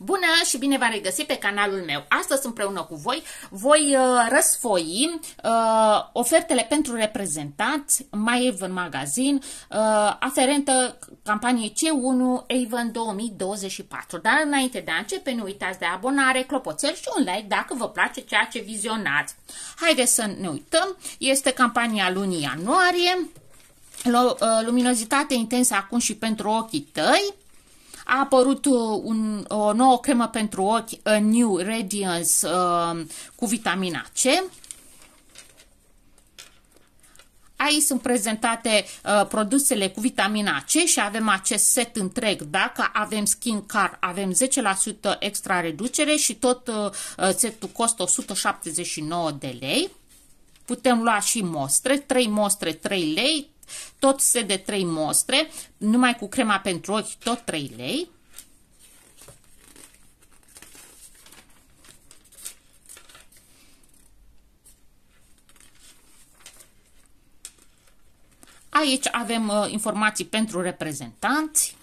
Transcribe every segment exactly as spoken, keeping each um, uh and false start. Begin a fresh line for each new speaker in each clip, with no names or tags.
Bună și bine v-am regăsit pe canalul meu. Astăzi împreună cu voi voi uh, răsfoi uh, ofertele pentru reprezentanți My Avon Magazine uh, aferentă campaniei C unu Avon două mii douăzeci și patru. Dar înainte de a începe, nu uitați de abonare, clopoțel și un like dacă vă place ceea ce vizionați. Haideți să ne uităm. Este campania lunii ianuarie. Luminozitate intensă acum și pentru ochii tăi. A apărut un, o nouă cremă pentru ochi, A New Radiance, uh, cu vitamina C. Aici sunt prezentate uh, produsele cu vitamina C și avem acest set întreg. Dacă avem Skin Care, avem zece la sută extra reducere și tot uh, setul costă o sută șaptezeci și nouă de lei. Putem lua și mostre, trei mostre, trei lei. Tot set de trei mostre, numai cu crema pentru ochi, tot trei lei. Aici avem uh, informații pentru reprezentanți.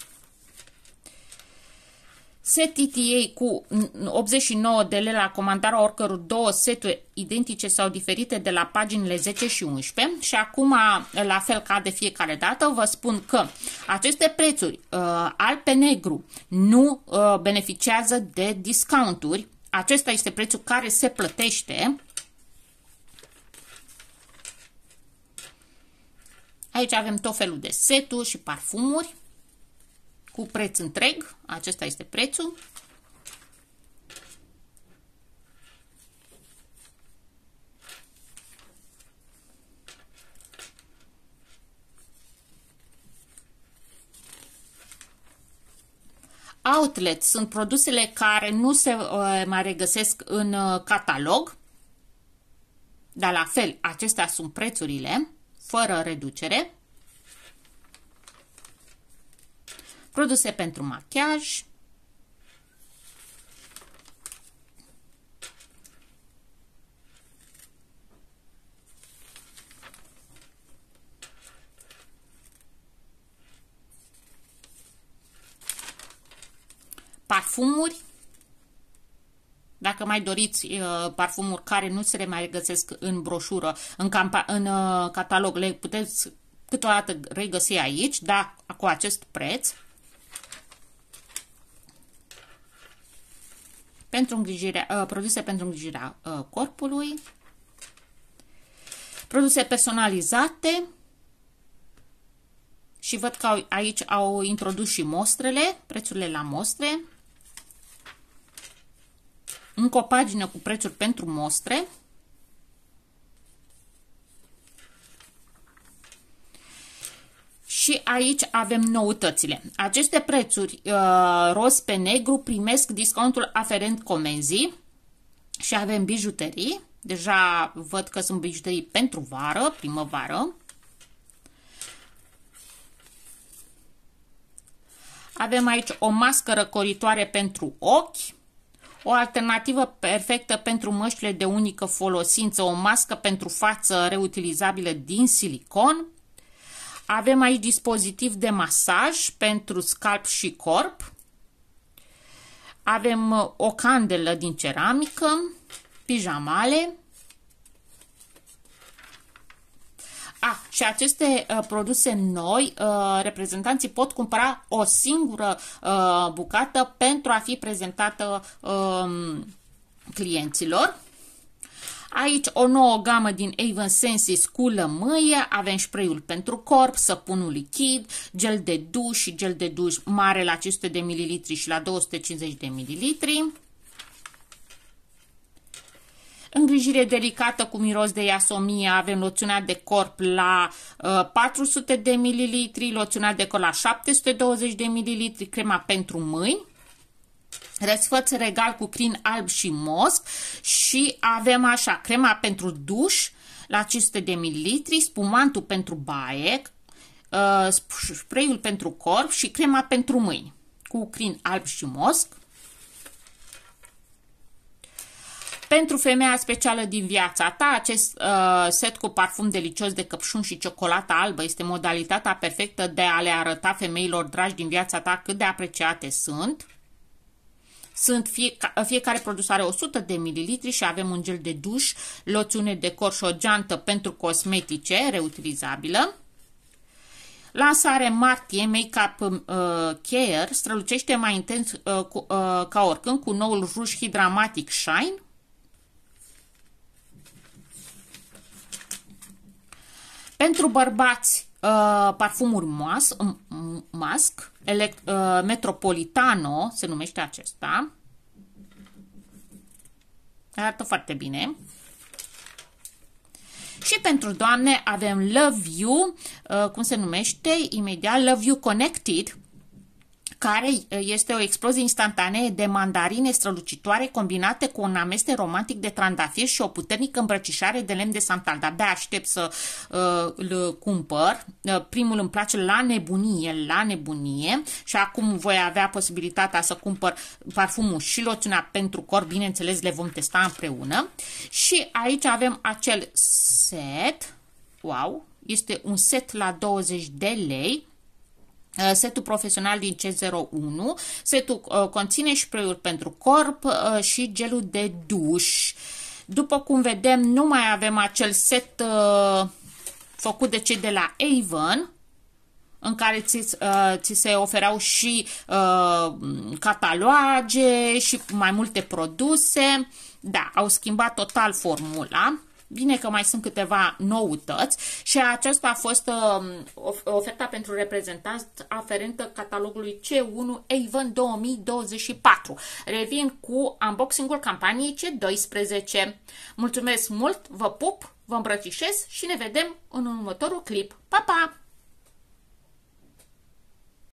Set T T A cu optzeci și nouă de lei la comandarea oricăror două seturi identice sau diferite de la paginile zece și unsprezece. Și acum, la fel ca de fiecare dată, vă spun că aceste prețuri uh, alb pe negru nu uh, beneficiază de discounturi. Acesta este prețul care se plătește. Aici avem tot felul de seturi și parfumuri cu preț întreg. Acesta este prețul. Outlet sunt produsele care nu se uh, mai regăsesc în uh, catalog. Dar la fel, acestea sunt prețurile, fără reducere. Produse pentru machiaj. Parfumuri. Dacă mai doriți uh, parfumuri care nu se mai regăsesc în broșură, în, în uh, catalog, le puteți câteodată regăsi aici, dar cu acest preț. Pentru îngrijirea, uh, produse pentru îngrijirea uh, corpului, produse personalizate și văd că au, aici au introdus și mostrele, prețurile la mostre. Încă o pagină cu prețuri pentru mostre. Și aici avem noutățile. Aceste prețuri uh, roz pe negru primesc discountul aferent comenzii și avem bijuterii. Deja văd că sunt bijuterii pentru vară, primăvară. Avem aici o mască răcoritoare pentru ochi. O alternativă perfectă pentru măștile de unică folosință, o mască pentru față reutilizabilă din silicon. Avem aici dispozitiv de masaj pentru scalp și corp. Avem o candelă din ceramică, pijamale. Ah, și aceste uh, produse noi, uh, reprezentanții pot cumpăra o singură uh, bucată pentru a fi prezentată uh, clienților. Aici o nouă gamă din Avon Senses cu lămâie, avem spray-ul pentru corp, săpunul lichid, gel de duș și gel de duș mare la cinci sute de mililitri și la două sute cincizeci de mililitri. Îngrijire delicată cu miros de iasomie, avem loțiunea de corp la uh, patru sute de mililitri, loțiunea de corp la șapte sute douăzeci de mililitri, crema pentru mâini. Răsfăț regal cu crin alb și mosc și avem așa crema pentru duș la cinci sute de mililitri, spumantul pentru baie, uh, spray-ul pentru corp și crema pentru mâini cu crin alb și mosc. Pentru femeia specială din viața ta, acest uh, set cu parfum delicios de căpșun și ciocolată albă este modalitatea perfectă de a le arăta femeilor dragi din viața ta cât de apreciate sunt. Sunt fieca, fiecare produs are o sută de mililitri și avem un gel de duș, loțiune de corp și o geantă pentru cosmetice, reutilizabilă. Lansare martie Makeup uh, Care strălucește mai intens uh, cu, uh, ca oricând cu noul ruj Hydramatic Shine. Pentru bărbați, uh, parfumuri mas, mask, elect, uh, Metropolitano se numește acesta. Arată foarte bine. Și pentru doamne avem Love You, uh, cum se numește imediat, Love You Connected, care este o explozie instantanee de mandarine strălucitoare combinate cu un amestec romantic de trandafir și o puternică îmbrăcișare de lemn de santal. De-abia aștept să uh, îl cumpăr. Uh, primul îmi place la nebunie, la nebunie și acum voi avea posibilitatea să cumpăr parfumul și loțiunea pentru corp, bineînțeles le vom testa împreună. Și aici avem acel set, wow, este un set la douăzeci de lei. Setul profesional din C zero unu. Setul uh, conține spray-uri pentru corp uh, și gelul de duș. După cum vedem, nu mai avem acel set uh, făcut de cei de la Avon, în care ți, uh, ți se ofereau și uh, cataloage și mai multe produse. Da, au schimbat total formula. Bine că mai sunt câteva noutăți și aceasta a fost uh, oferta pentru reprezentanți aferentă catalogului C unu Avon două mii douăzeci și patru. Revin cu unboxing-ul campaniei C doisprezece. Mulțumesc mult, vă pup, vă îmbrățișez și ne vedem în următorul clip. Pa, pa!